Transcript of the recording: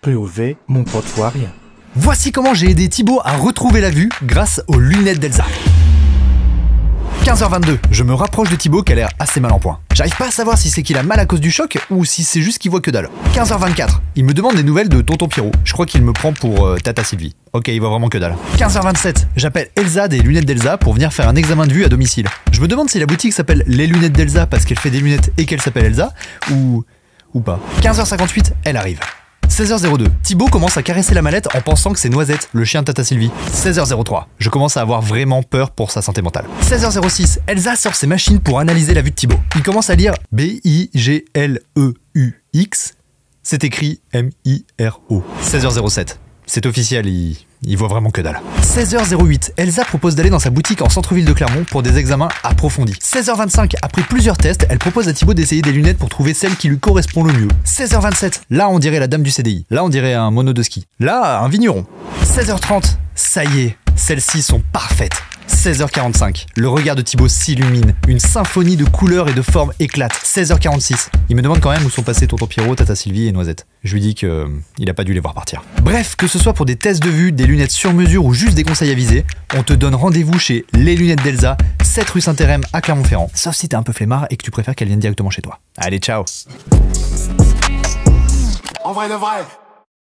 POV, mon pote voit rien. Voici comment j'ai aidé Thibaut à retrouver la vue grâce aux lunettes d'Elsa. 15h22, je me rapproche de Thibaut qui a l'air assez mal en point. J'arrive pas à savoir si c'est qu'il a mal à cause du choc ou si c'est juste qu'il voit que dalle. 15h24, il me demande des nouvelles de tonton Pierrot. Je crois qu'il me prend pour Tata Sylvie. Ok, il voit vraiment que dalle. 15h27, j'appelle Elsa des lunettes d'Elsa pour venir faire un examen de vue à domicile. Je me demande si la boutique s'appelle Les Lunettes d'Elsa parce qu'elle fait des lunettes et qu'elle s'appelle Elsa ou pas. 15h58, elle arrive. 16h02, Thibaut commence à caresser la mallette en pensant que c'est Noisette, le chien de Tata Sylvie. 16h03, je commence à avoir vraiment peur pour sa santé mentale. 16h06, Elsa sort ses machines pour analyser la vue de Thibaut. Il commence à lire B-I-G-L-E-U-X. C'est écrit M-I-R-O. 16h07, c'est officiel, il voit vraiment que dalle. 16h08, Elsa propose d'aller dans sa boutique en centre-ville de Clermont pour des examens approfondis. 16h25, après plusieurs tests, elle propose à Thibaut d'essayer des lunettes pour trouver celle qui lui correspond le mieux. 16h27, là on dirait la dame du CDI. Là on dirait un mono de ski. Là, un vigneron. 16h30, ça y est, celles-ci sont parfaites. 16h45, le regard de Thibaut s'illumine, une symphonie de couleurs et de formes éclate. 16h46, il me demande quand même où sont passés tonton Pierrot, Tata Sylvie et Noisette. Je lui dis que il a pas dû les voir partir. Bref, que ce soit pour des tests de vue, des lunettes sur mesure ou juste des conseils avisés, on te donne rendez-vous chez Les Lunettes d'Elsa, 7 rue Saint-Hérem à Clermont-Ferrand. Sauf si t'es un peu flemmard et que tu préfères qu'elle vienne directement chez toi. Allez, ciao. En vrai de vrai.